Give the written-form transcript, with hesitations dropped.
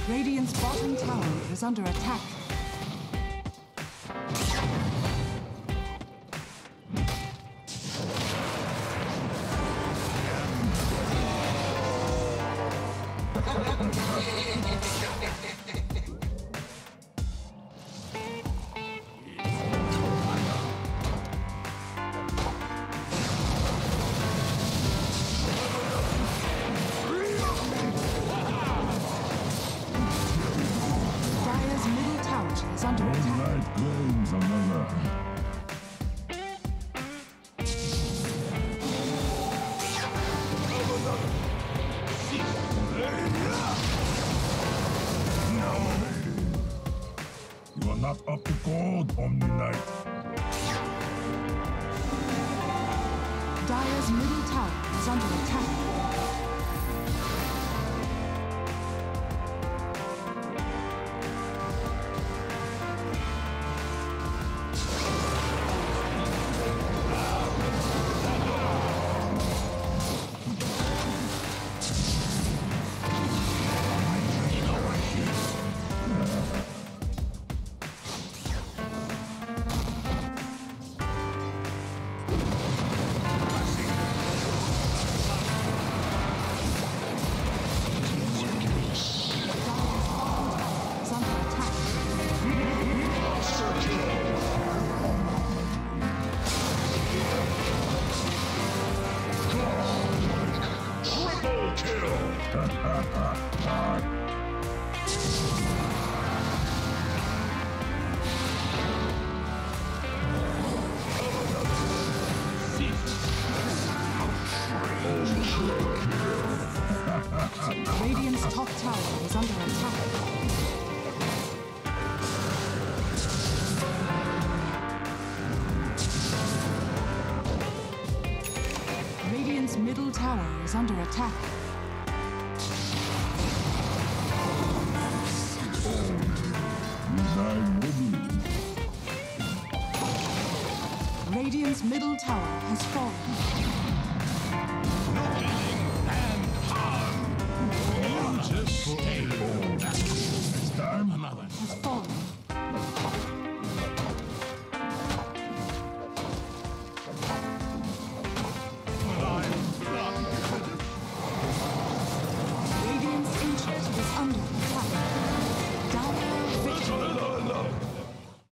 Radiant's bottom tower is under attack. Not up to gold, Omni Knight. Dire's middle tower is under attack. Radiant's top tower is under attack. Radiant's middle tower is under attack. Radiant's middle tower has fallen. Just stay. This time, Has fallen.